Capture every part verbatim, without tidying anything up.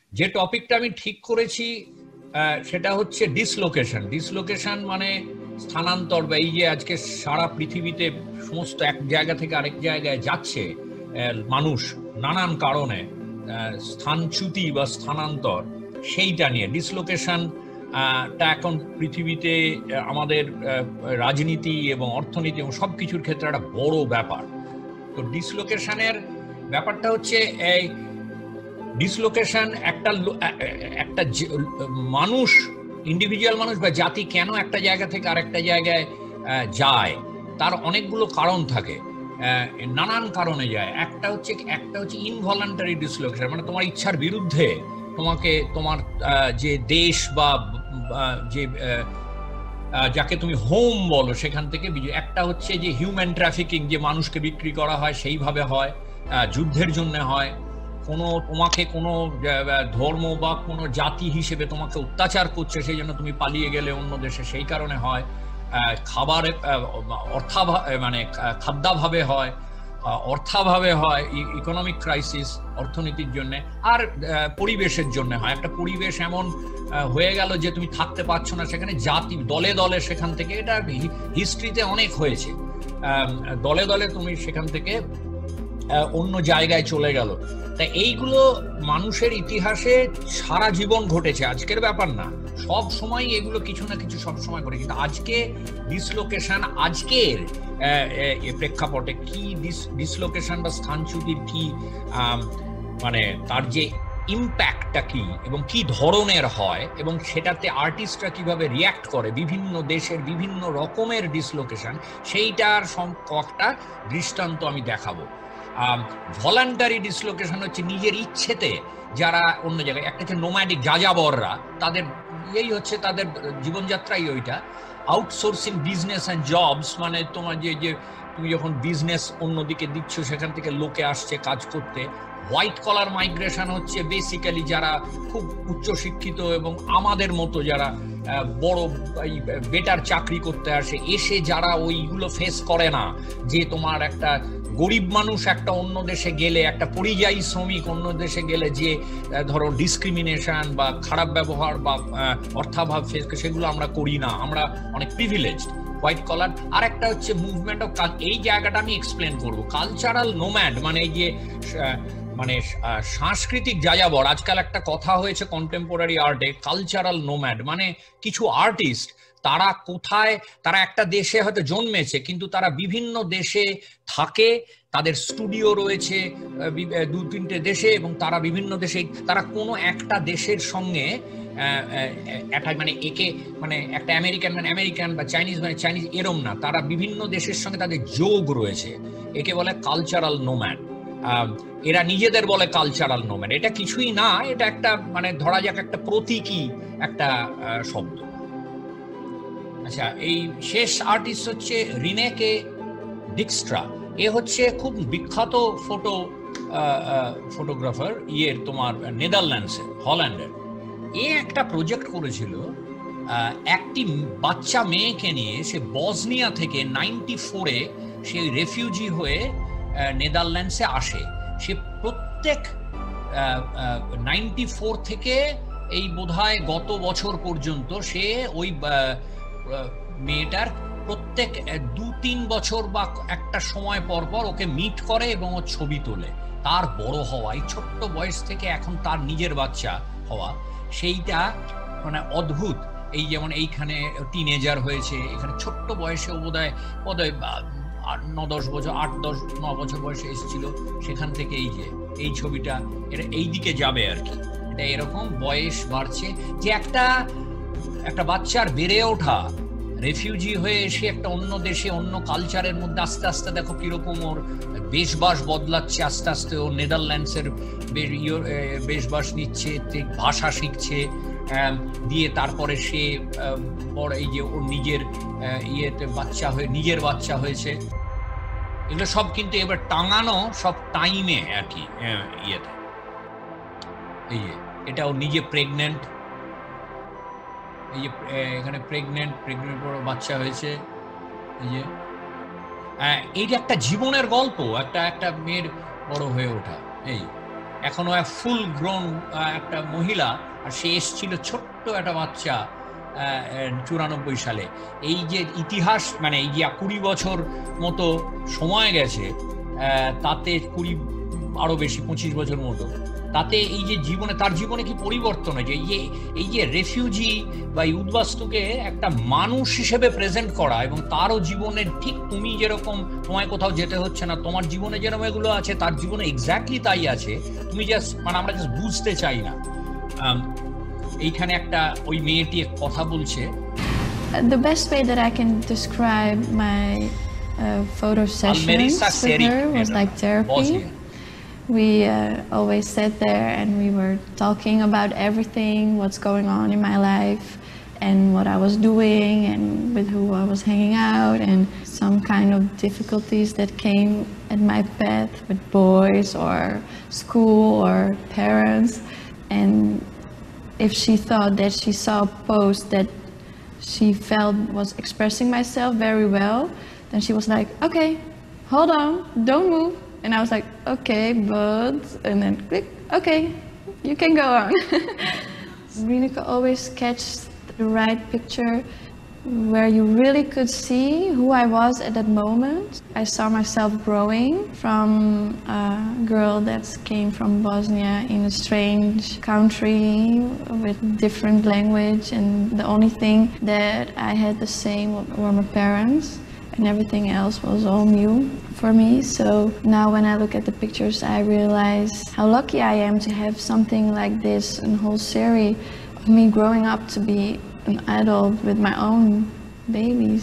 যে টপিকটা আমি ঠিক করেছি সেটা হচ্ছে ডিসলোকেশন। ডিসলোকেশন মানে স্থানান্তর, বা এই যে আজকে সারা পৃথিবীতে সমস্ত এক জায়গা থেকে আরেক জায়গায় যাচ্ছে মানুষ নানান কারণে, স্থানচ্যুতি বা স্থানান্তর, সেইটা নিয়ে ডিসলোকেশন টা এখন পৃথিবীতে আমাদের রাজনীতি এবং অর্থনীতি এবং সব কিছুর ক্ষেত্রে একটা বড় ব্যাপার। তো ডিসলোকেশনের ব্যাপারটা হচ্ছে এই ডিসলোকেশন একটা একটা মানুষ, ইন্ডিভিজুয়াল মানুষ বা জাতি কেন একটা জায়গা থেকে আরেকটা জায়গায় যায়, তার অনেকগুলো কারণ থাকে, নানান কারণে যায়। একটা হচ্ছে একটা হচ্ছে ইনভলান্টারি ডিসলোকেশন, মানে তোমার ইচ্ছার বিরুদ্ধে তোমাকে তোমার যে দেশ বা যে যাকে তুমি হোম বলো সেখান থেকে। একটা হচ্ছে যে হিউম্যান ট্রাফিকিং, যে মানুষকে বিক্রি করা হয়, সেইভাবে হয়, যুদ্ধের জন্য হয়, কোনো তোমাকে কোনো ধর্ম বা কোনো জাতি হিসেবে তোমাকে অত্যাচার করছে, সেই জন্য তুমি পালিয়ে গেলে অন্য দেশে, সেই কারণে হয়। খাবার অর্থাভাবে মানে খাদ্যাভাবে হয়, অর্থাভাবে হয়, ইকোনমিক ক্রাইসিস অর্থনীতির জন্য, আর পরিবেশের জন্য হয়। একটা পরিবেশ এমন হয়ে গেল যে তুমি থাকতে পারছো না সেখানে, জাতি দলে দলে সেখান থেকে, এটা হিস্ট্রিতে অনেক হয়েছে, দলে দলে তুমি সেখান থেকে অন্য জায়গায় চলে গেল। তাই এইগুলো মানুষের ইতিহাসে সারা জীবন ঘটেছে, আজকের ব্যাপার না, সব সময় এগুলো কিছু না কিছু সব সময় ঘটে। কিন্তু আজকে ডিসলোকেশন, আজকের প্রেক্ষাপটে কি ডিসলোকেশন বা স্থানচ্যুতির কি মানে তার যে ইম্প্যাক্টটা কি এবং কি ধরনের হয়, এবং সেটাতে আর্টিস্টরা কিভাবে রিয়াক্ট করে, বিভিন্ন দেশের বিভিন্ন রকমের ডিসলোকেশন, সেইটার কয়েকটা দৃষ্টান্ত আমি দেখাবো। ভলান্টারি ডিসলোকেশন হচ্ছে নিজের ইচ্ছেতে যারা অন্য জায়গায়, একটা হচ্ছে নোম্যাডিক, যাযাবররা, তাদের এই হচ্ছে তাদের জীবনযাত্রাই ওইটা। আউটসোর্সিং বিজনেস অ্যান্ড জবস, মানে তোমার যে যে তুমি যখন বিজনেস অন্যদিকে দিচ্ছ সেখান থেকে লোকে আসছে কাজ করতে। হোয়াইট কলার মাইগ্রেশন হচ্ছে বেসিক্যালি যারা খুব উচ্চশিক্ষিত এবং আমাদের মতো যারা বড় বেটার চাকরি করতে আসে, এসে যারা ওইগুলো ফেস করে না, যে তোমার একটা গরিব মানুষ একটা অন্য দেশে গেলে, একটা পরিযায়ী শ্রমিক অন্য দেশে গেলে যে ধরো ডিসক্রিমিনেশন বা খারাপ ব্যবহার বা অর্থাভাব ফেস, সেগুলো আমরা করি না, আমরা অনেক প্রিভিলেজড হোয়াইট কলার। আর একটা হচ্ছে মুভমেন্ট অফ, এই জায়গাটা আমি এক্সপ্লেন করবো। কালচারাল নোম্যাড মানে এই যে মানে সাংস্কৃতিক যাযাবর, আজকাল একটা কথা হয়েছে কন্টেম্পোরারি আর্টে, কালচারাল নোম্যাড মানে কিছু আর্টিস্ট, তারা কোথায়, তারা একটা দেশে হয়তো জন্মেছে কিন্তু তারা বিভিন্ন দেশে থাকে, তাদের স্টুডিও রয়েছে দু তিনটে দেশে, এবং তারা বিভিন্ন দেশে, তারা কোনো একটা দেশের সঙ্গে একটা মানে একে মানে একটা আমেরিকান মানে আমেরিকান বা চাইনিজ মানে চাইনিজ এরম না, তারা বিভিন্ন দেশের সঙ্গে তাদের যোগ রয়েছে, একে বলে কালচারাল নোম্যাড। এরা নিজেদের বলে কালচারাল নোম্যাড, এটা কিছুই না, এটা একটা মানে ধরা যাক একটা প্রতীকী একটা শব্দ। আচ্ছা, এই শেষ আর্টিস্ট হচ্ছে রিনেকে ডিক্সট্রা। এ হচ্ছে খুব বিখ্যাত ফটো ফটোগ্রাফার, ইয়ের তোমার নেদারল্যান্ডসের, হল্যান্ডের। এ একটা প্রজেক্ট করেছিল, একটি বাচ্চা মেয়েকে নিয়ে, সে বসনিয়া থেকে নাইনটি ফোরে সে রেফিউজি হয়ে নেদারল্যান্ডসে আসে। সে প্রত্যেক নাইনটি ফোর থেকে এই বোধহয় গত বছর পর্যন্ত সে ওই মেয়েটার প্রত্যেক দু তিন বছর বা একটা সময় পর পর ওকে মিট করে এবং ও ছবি তোলে। তার বড় হওয়া, এই ছোট্ট বয়স থেকে এখন তার নিজের বাচ্চা হওয়া, সেইটা মানে অদ্ভুত। এই যেমন এইখানে টিনেজার হয়েছে, এখানে ছোট্ট বয়সে বোধহয় বোধহয় আট ন দশ বছর আট দশ ন বছর বয়সে এসেছিল, সেখান থেকে এই যে এই ছবিটা, এটা এই দিকে যাবে আর কি। এটা এরকম বয়স বাড়ছে, যে একটা একটা বাচ্চার বেড়ে ওঠা, রেফিউজি হয়ে এসে একটা অন্য দেশে অন্য কালচারের মধ্যে আস্তে আস্তে দেখো কিরকম ওর বেশবাস বদলাচ্ছে, আস্তে আস্তে ও নেদারল্যান্ডসের বেশবাস নিচ্ছে, ভাষা শিখছে, দিয়ে তারপরে সে বড় এই যে ওর নিজের ইয়েতে বাচ্চা হয়ে নিজের বাচ্চা হয়েছে। এগুলো সব কিন্তু এবার টাঙানো সব টাইমে আর কি ইয়েতে। এই যে এটা ওর নিজে প্রেগনেন্ট, এই যে এখানে প্রেগনেন্ট প্রেগনেন্ট পর বাচ্চা হয়েছে। এই যে এইটা একটা জীবনের গল্প, একটা একটা মেয়ের বড় হয়ে ওঠা। এই এখনো এক ফুল গ্রোন একটা মহিলা, আর সে এসেছিল ছোট্ট একটা বাচ্চা চুরানব্বই সালে। এই যে ইতিহাস, মানে এই যে কুড়ি বছর মতো সময় গেছে, তাতে কুড়ি আরো বেশি পঁচিশ বছর মতো, তাতে এই যে জীবনে, তার জীবনে কি পরিবর্তন হয়েছে। এই যে এই যে রেফিউজি বা উদ্বাস্তুকে একটা মানুষ হিসেবে প্রেজেন্ট করা, এবং তারও জীবনে ঠিক তুমি যেরকম, তোমায় কোথাও যেতে হচ্ছে না, তোমার জীবনে যেরকম এগুলো আছে তার জীবনে এক্স্যাক্টলি তাই আছে। তুমি জাস্ট মানে আমরা জাস্ট বুঝতে চাই না। এইখানে একটা ওই মেয়েটি কথা বলছে। The best way that I can describe my uh, photo sessions with her was like therapy. We uh, always sat there and we were talking about everything, what's going on in my life and what I was doing and with who I was hanging out, and some kind of difficulties that came at my path with boys or school or parents. And if she thought that she saw a post that she felt was expressing myself very well, then she was like, okay, hold on, don't move. And I was like, okay, but, and then click, okay, you can go on. Rieneke always catch the right picture where you really could see who I was at that moment. I saw myself growing from a girl that came from Bosnia in a strange country with different language, and the only thing that I had the same were my parents, and everything else was all new for me. So now when I look at the pictures, I realize how lucky I am to have something like this, a whole series of me growing up to be an adult with my own babies.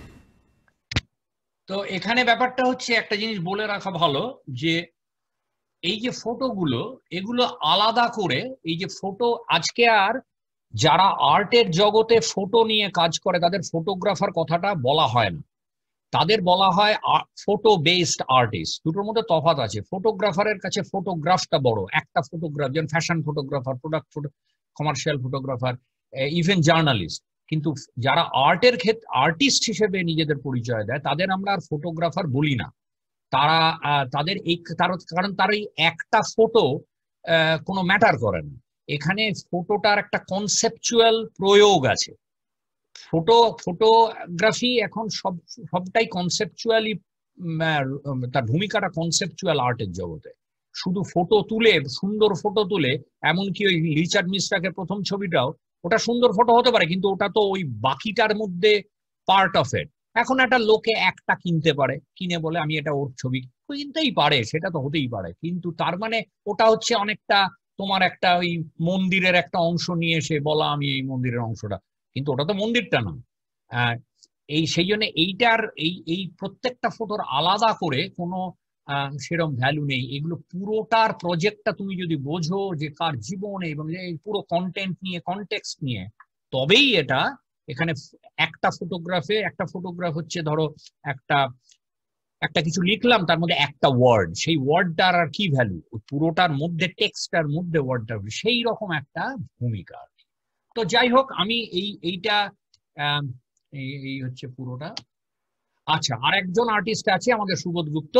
তো এখানে ব্যাপারটা হচ্ছে, একটা জিনিস বলে রাখা ভালো, যে এই যে ফটোগুলো, এগুলো আলাদা করে, এই যে ফটো, আজকে আর যারা আর্টের জগতে ফটো নিয়ে কাজ করে তাদের ফটোগ্রাফার কথাটা বলা হয় না, তাদের বলা হয় ফটো বেসড আর্টিস্ট। দুটোর মধ্যে তফাৎ আছে। ফটোগ্রাফারের কাছে ফটোগ্রাফটা বড়, একটা ফটোগ্রাফ, যেমন fashion photographer, product photo, commercial photographer, even journalist. কিন্তু যারা আর্টের ক্ষেত্রে আর্টিস্ট হিসেবে নিজেদের পরিচয় দেয়, তাদের আমরা আর ফটোগ্রাফার বলি না। তারা তাদের এই কারণ তার এই একটা ফটো কোনো ম্যাটার করে না। এখানে ফটোটার একটা কনসেপচুয়াল প্রয়োগ আছে। ফটো ফটোগ্রাফি এখন সব সবটাই কনসেপচুয়ালি, তার ভূমিকাটা কনসেপচুয়াল আর্টের জগতে। শুধু ফটো তুলে, সুন্দর ফটো তুলে, এমনকি ওই রিচার্ড মিস্ট্রাকের প্রথম ছবিটাও, ওটা সুন্দর ফটো হতে পারে, কিন্তু ওটা তো ওই বাকিটার মধ্যে পার্ট অফ ইট। এখন একটা লোকে একটা কিনতে পারে, কিনে বলে আমি এটা ওর ছবি, কিনতেই পারে, সেটা তো হতেই পারে, কিন্তু তার মানে ওটা হচ্ছে অনেকটা তোমার একটা ওই মন্দিরের একটা অংশ নিয়ে এসে বলা আমি এই মন্দিরের অংশটা, কিন্তু ওটা তো মন্দিরটা না। এই সেই জন্য এইটার এই এই প্রত্যেকটা ফটোর আলাদা করে কোনো সেরকম ভ্যালু নেই। এগুলো পুরোটার প্রজেক্টটা তুমি যদি বোঝো যে কার জীবনে এবং এই পুরো কন্টেন্ট নিয়ে, কনটেক্সট নিয়ে, তবেই এটা এখানে একটা ফটোগ্রাফে, একটা ফটোগ্রাফ হচ্ছে ধরো একটা একটা কিছু লিখলাম, তার মধ্যে একটা ওয়ার্ড, সেই ওয়ার্ডটার আর কি ভ্যালু, পুরোটার মধ্যে টেক্সটার মধ্যে ওয়ার্ডটা, সেই রকম একটা ভূমিকা। তো যাই হোক, আমি এই এইটা এই হচ্ছে পুরোটা। আচ্ছা, আর একজন আর্টিস্ট আছে আমাদের, সুবোধ গুপ্ত।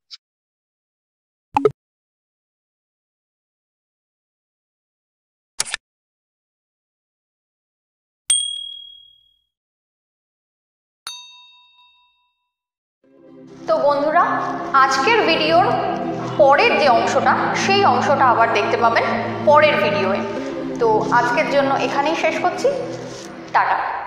তো বন্ধুরা, আজকের ভিডিওর পরের যে অংশটা, সেই অংশটা আবার দেখতে পাবেন পরের ভিডিওয়ে। তো আজকের জন্য এখানেই শেষ করছি। টাটা।